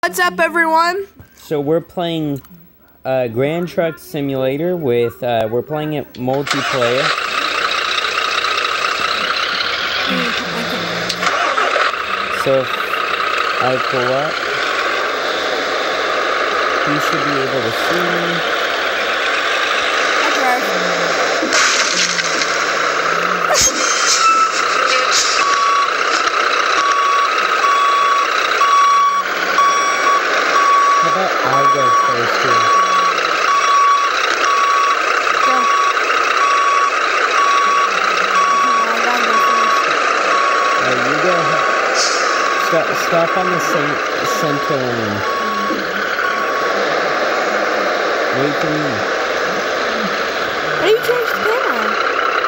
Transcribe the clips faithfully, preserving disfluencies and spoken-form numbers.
What's up, everyone? So we're playing uh, Grand Truck Simulator with, uh, we're playing it multiplayer. So if I pull up, he should be able to see me. I'll go first too. Go. Okay, you go ahead. Stop, stop on the center lane. Wait for me. How do you change the camera?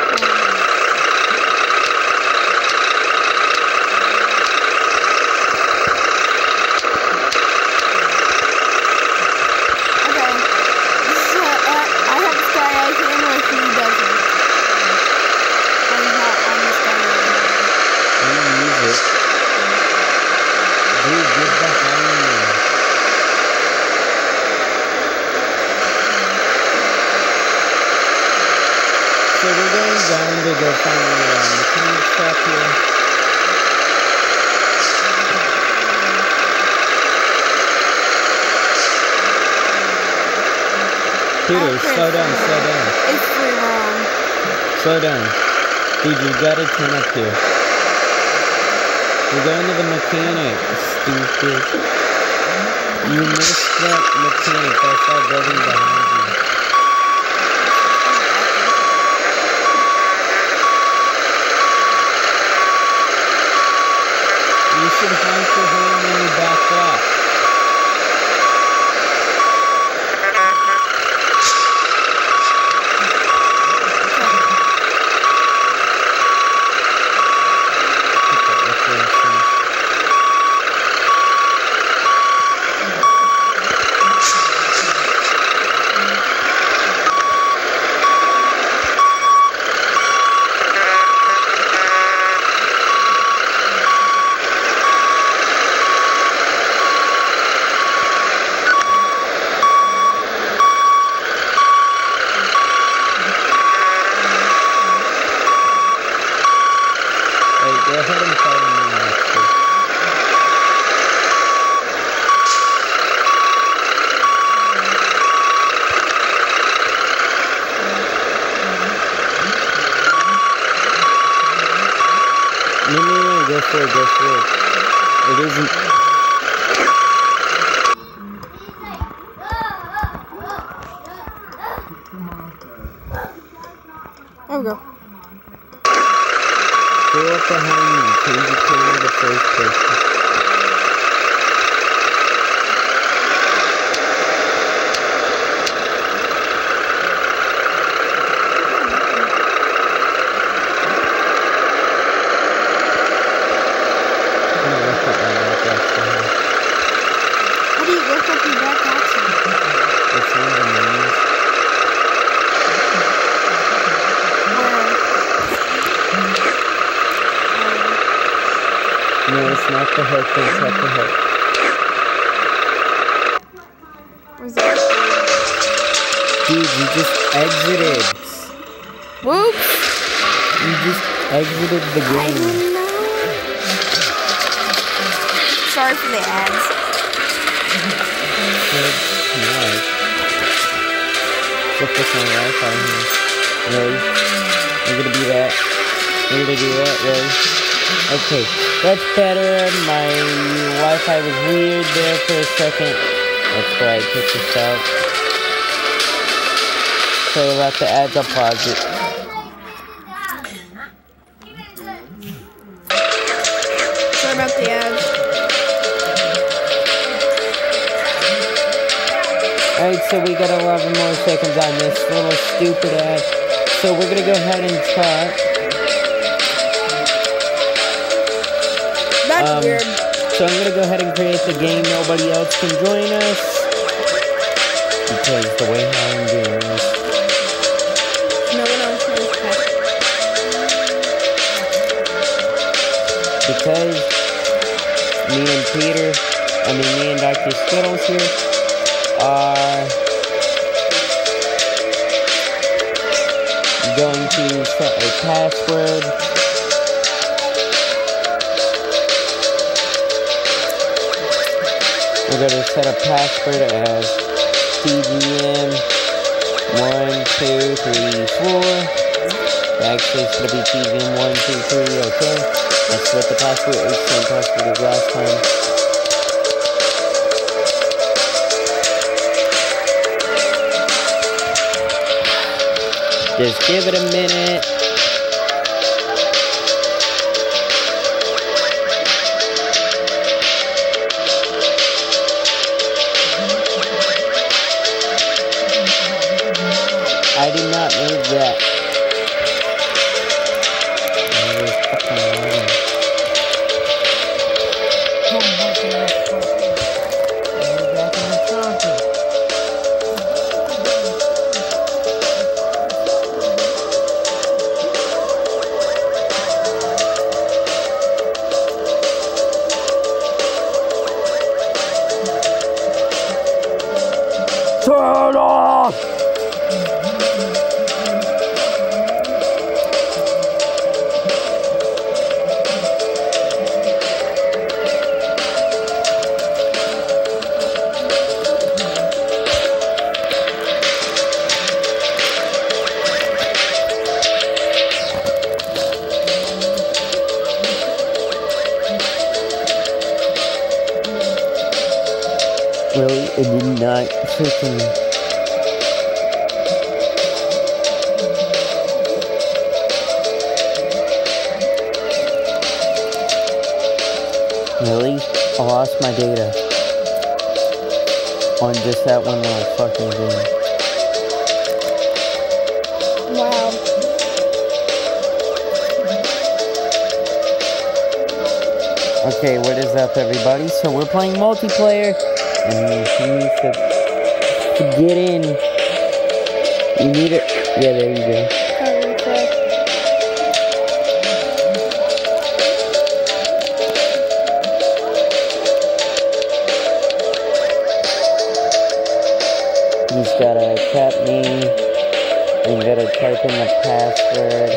So we're going down to go find the uh, mechanic shop here. Peter, slow down, slow down. It's pretty wrong. Slow down. Dude, you gotta turn up here. We're going to the mechanic, stupid. You missed that mechanic, that's that building behind you. You should honk your horn when you back up. Go ahead and follow me actually. No, no, no, go for it, go for it. It isn't. There we go. Go up behind me, change the camera to first person. I'm gonna lift up my back axle. How do you lift up your back axle? It's one of the menus. No, it's not the hook, don't tap the hook. Where's that? Dude, you just exited. Whoops! You just exited the I game. didn't know. Sorry for the ads. Good. Nice. Let's fix my Wi-Fi here. Really? You're gonna do that? You're gonna do that, really? Okay, that's better. My Wi-Fi was weird there for a second. That's why I took this out. Sorry about the ads, I'll pause it. Sorry about the ads. Alright, so we got eleven more seconds on this little stupid ad. So we're gonna go ahead and talk. That's Um, weird. so I'm gonna go ahead and create the game. Nobody else can join us because the way how I'm doing this. No one else knows that. Because me and Peter I mean, me and Doctor Skittles here are going to set a password. We're going to set a password as T G M one, two, three, four. Actually, it's going to be T G M one, two, three, okay. That's what the password is, same password as last time. Just give it a minute. I did not move that. Turn off! Really, it did not freaking. Really? I lost my data on just that one little fucking game. Wow. Okay, what is up, everybody? So we're playing multiplayer, and you need to, to get in. You need it. Yeah, there you go. He's gotta tap me, and gotta type in the password.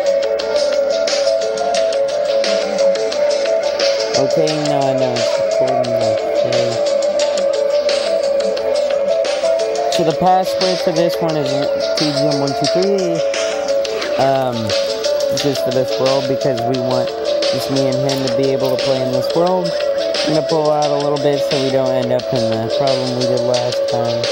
Okay, no, no, it's recording, okay. So the password for this one is T G M one two three, um, just for this world, because we want just me and him to be able to play in this world. I'm gonna pull out a little bit so we don't end up in the problem we did last time.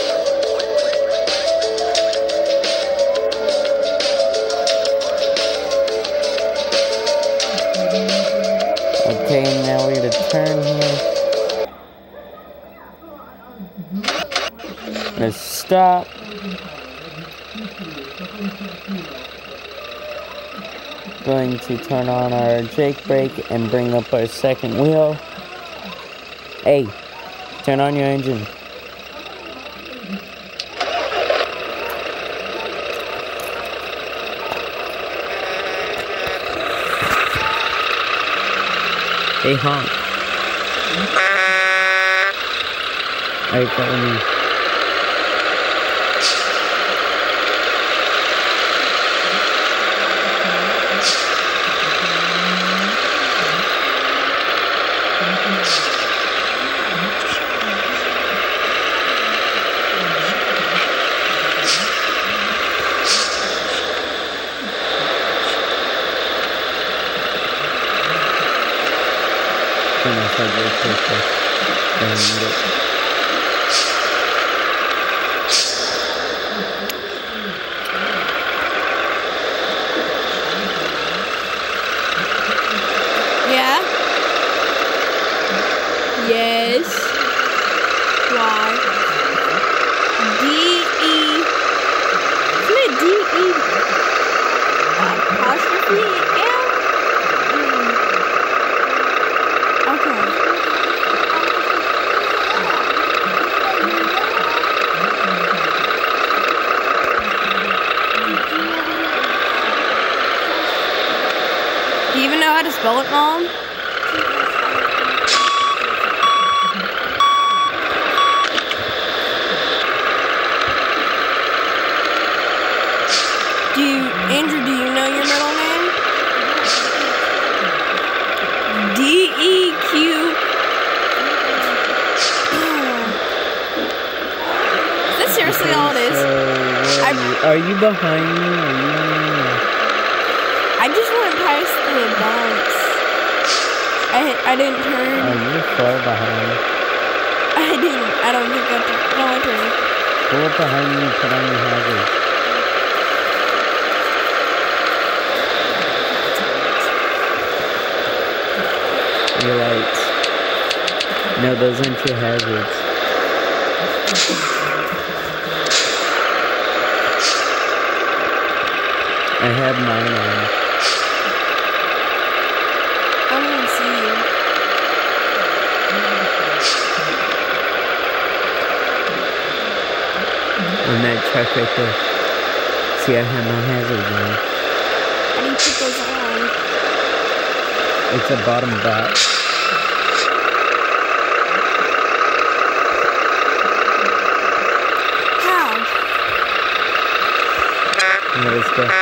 Okay, now we're gonna turn here. Let's stop. Going to turn on our Jake brake and bring up our second wheel. Hey, turn on your engine. Hey, honk. Alright, follow me. Yeah? Yes. Y. D E. Isn't it D E apostrophe M? Okay. Do you even know how to spell it, Mom? honestly all it is. So where are, you? are you behind me? Are you on me? I just went past the bounce. I I didn't turn. Oh, you're far behind. I didn't. I don't think I turned. No, I turned. Go up behind me and put on your hazard. Your lights. No, those aren't your hazards. I have mine on. I don't even see you. On that truck right there. See, I have my hazards on. How do you put those on? It's a bottom box. How? Yeah, let's go.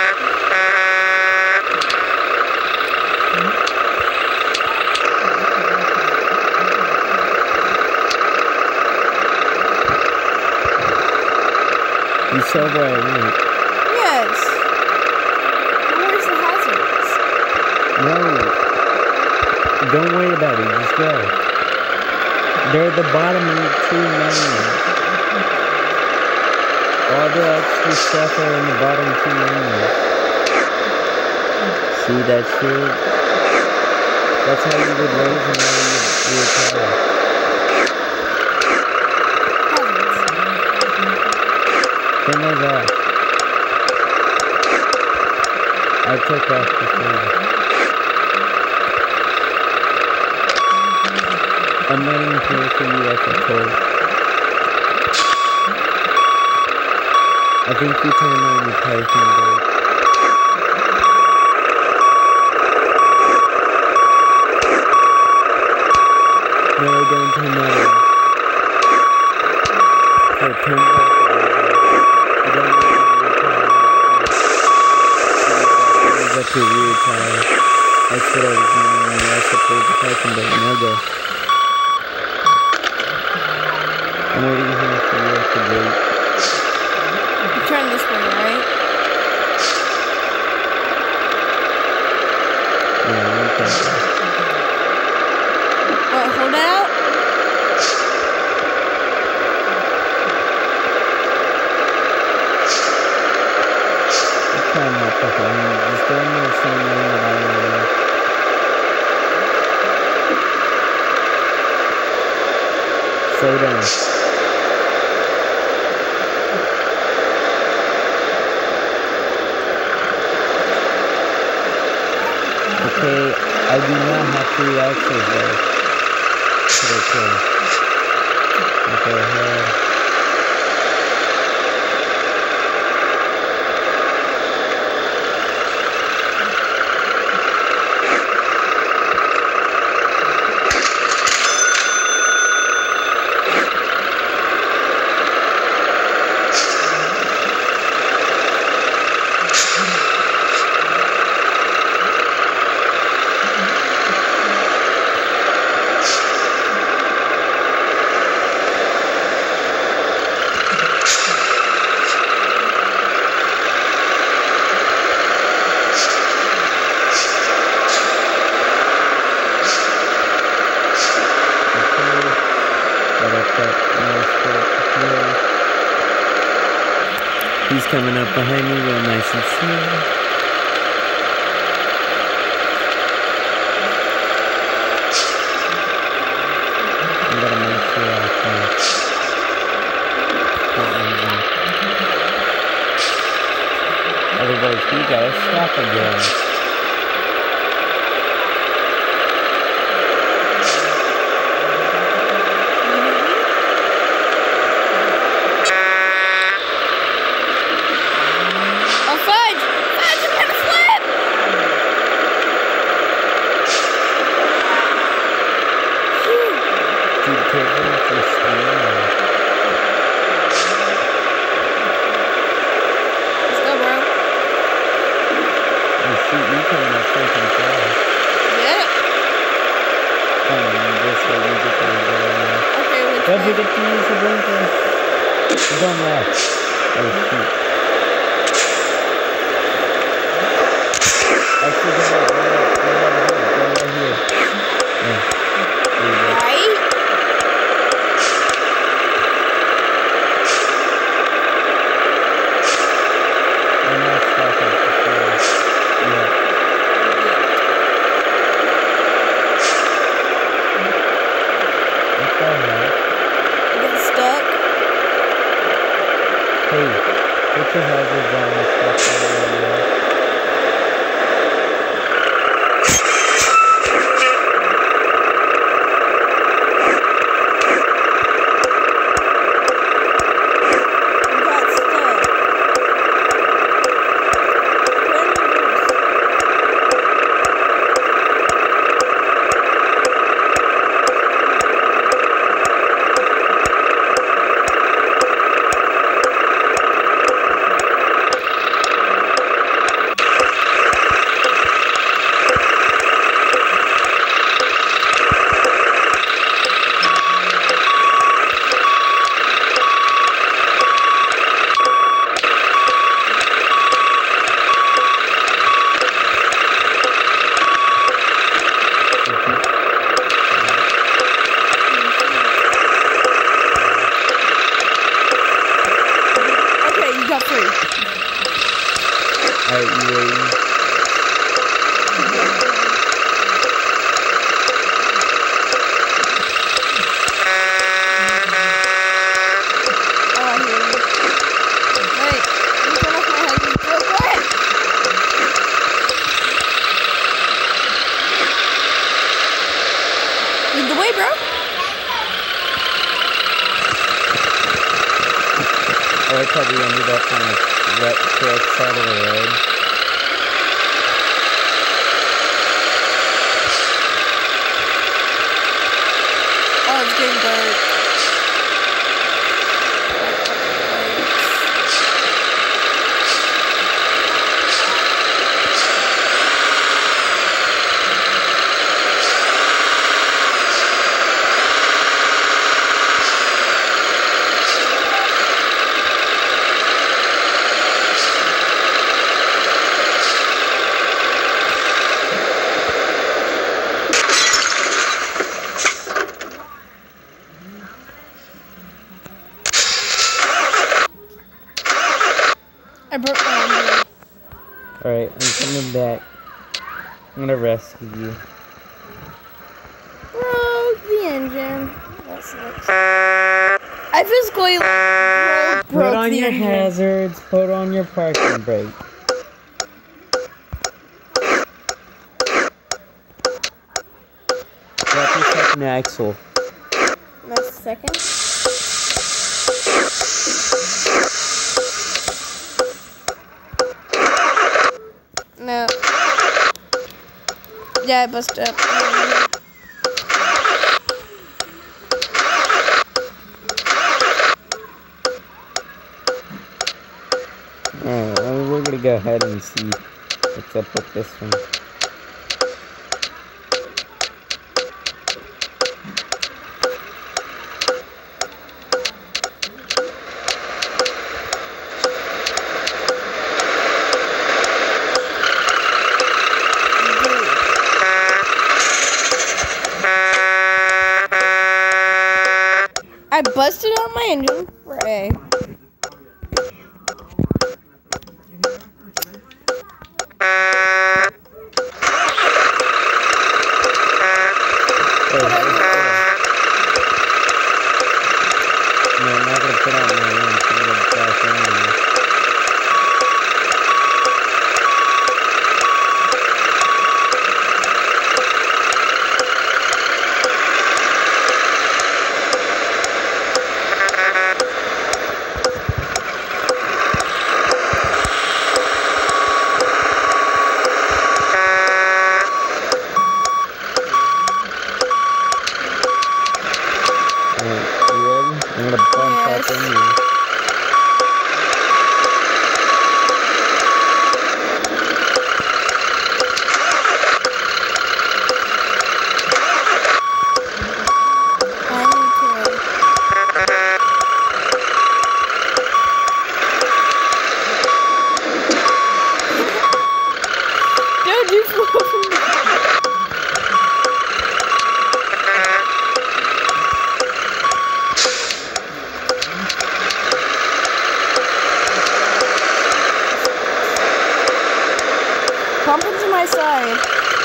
You saw where I went. Yes. Where's the hazards? No. Don't worry about it. Just go. They're at the bottom of the two lanes. All the extra stuff are in the bottom two lanes. See that shit? That's how you would raise and lower your, your car. Turn those off. I took off before you. I'm waiting here for you at the toll. I think you turned on your parking brake. No, don't turn that on. Okay, turn back. You don't need to up your rear tire. That's what I was meaning when I said hold the parking brake. Now go. I'm waiting here for you at the gate. You turn this way, right? Yeah, I want that. What, hold it out? I'm trying not to hold me. Just go in the same lane that I am. Slow down. Okay, I do not have three axles though. But okay. Go ahead. He's coming up behind me real nice and slow. I'm gonna make sure I can. Otherwise, we gotta stop again. Don't forget to use the blinker. He's on left. Oh shoot. Actually, go right, go right, go right here, go right here. Yeah. There you go. Right? I'm not stopping for sure. Yeah. What the heck? You get stuck? Hey, put your hazards on and stuff like that. You got stuck. Put in reverse. Okay, you got three. Alright, you ready? Oh, I hear you. Wait, let me turn off my headphones real quick. Lead the way, bro. I like how we ended up on the right correct side of the road. Oh, it's getting dark. I broke my engine. Alright, I'm coming back. I'm gonna rescue you. Broke the engine. That sucks. I physically like, broke, Put broke on the your engine. hazards, put on your parking brake. Drop your second axle. That's a second. No. Yeah, I busted up. Alright, well, we're gonna go ahead and see what's up with this one. I busted on my engine. Hooray. Hey, no, I'm not gonna put on my wings. I'm gonna crash into you. Alright, you ready? I'm gonna bump Yes. up in you. I need to. my side.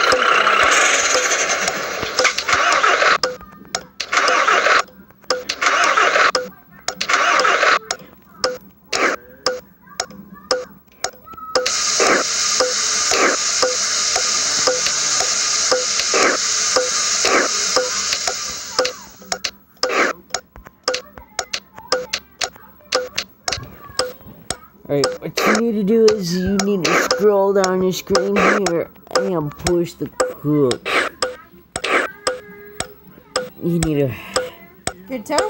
Alright, what you need to do is you need to scroll down your screen here and push the cook. You need to... Good toe?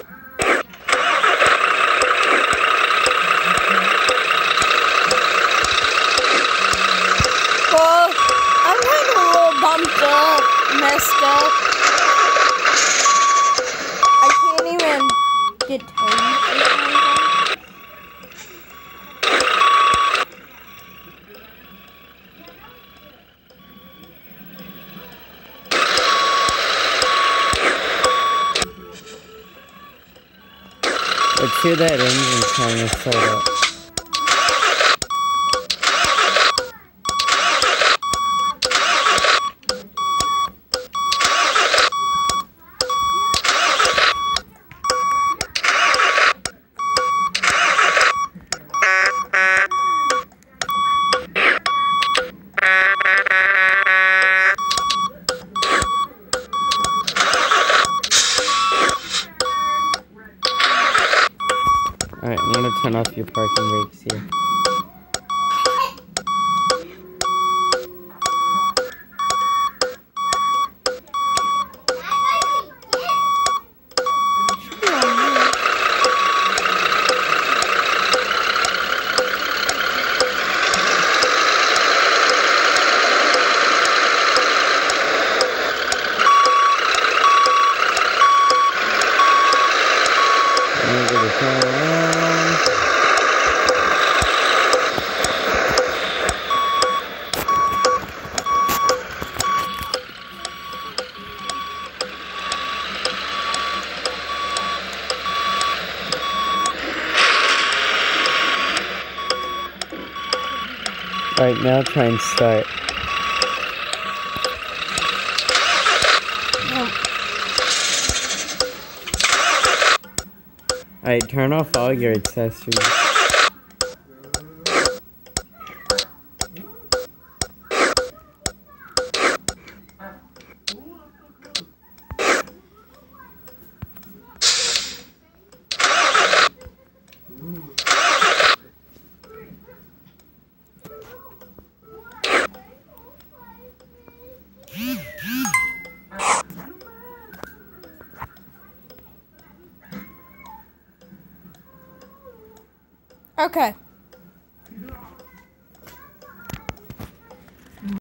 Well, I'm kind of a little bumped up, messed up. I can't even get toes. Let's hear that engine trying to start up. Alright, I'm gonna turn off your parking brakes here. I'm gonna turn around. Alright, now try and start. Alright, turn off all your accessories. Okay.